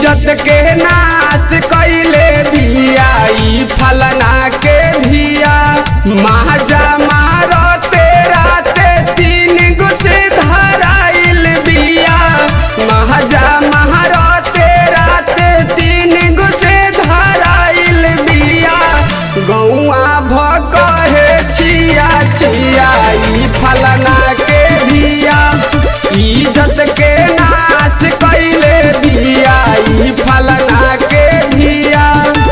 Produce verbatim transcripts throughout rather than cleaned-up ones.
इज्जत के नाश कैले बिया ई फलना के धिया। महाजा मारो तेरा ते तीन गुसे धराइल बिया। महाजा मारो तेरा ते तीन गुसे धराइल बिया। गौआ भकहे छिया छिया ई फलना के धिया। इज्जत के नाश कैले बिया ई फलना के धिया।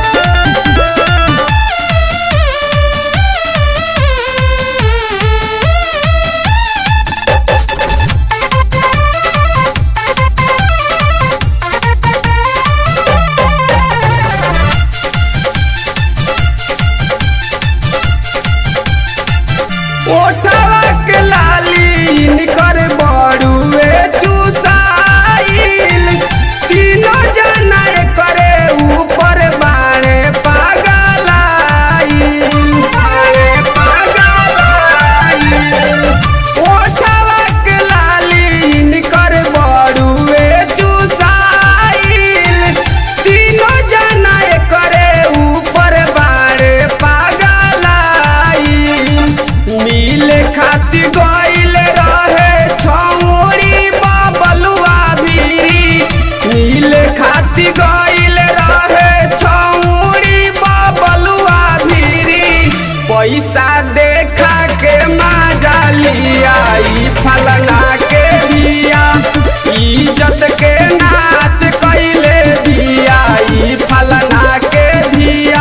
ओठवा के लाली इनकर बड़ुए चुसाइल। तीनों जना करे ऊपर बाणे पागलाइल बाणे पागलाइल। ओठवा के लाली इनकर बड़ुए चुसाइल। तीनों जना करे ऊपर बाणे पागलाइल। मिले खाती गइल रहे छौरी बबलुआ भीरी। मिले खाती गइल रहे छौरी बबलुआ भीरी। पैसा देखा के मजा लिया ई फलना के धिया। इज्जत के नाश कैले दिया ई फलना के धिया।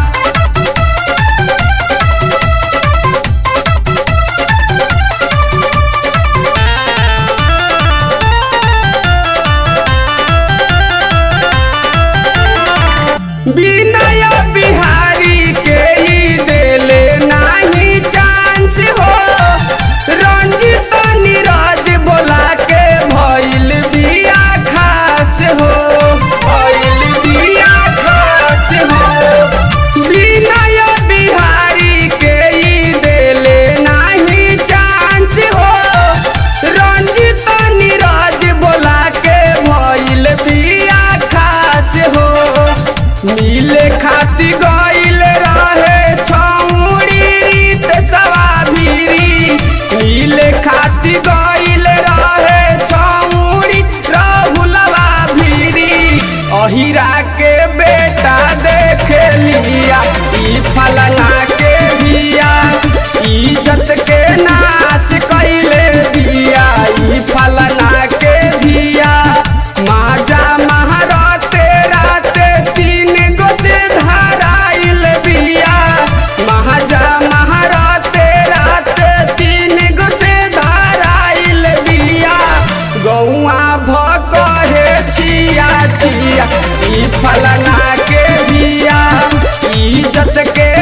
विनय बिहारी के ही देले नाही चांस हो। रंजित नीरज बोला के भइल बिया खास हो भइल बिया खास हो। विनय बिहारी के ही देले नाही चांस हो। रंजित नीरज बोला के भइल बिया खास हो। मिले खाती गइल रहे छौरी रीत सवा भीरी। मिले खाती गइल रहे छौरी राहुलवा भीरी। अहिरा के बेटा देख लिया ई फलना के धिया। इज्जत के नाश कैले दिया ई फलना के धिया। माजा महारा तेरा ते तीन गुसे धराइल बिया। महाजा महारा तेरा ते तीन गुसे धराइल बिया। गौआ भकहे छिया छिया ई फलना के धिया। इज्जत के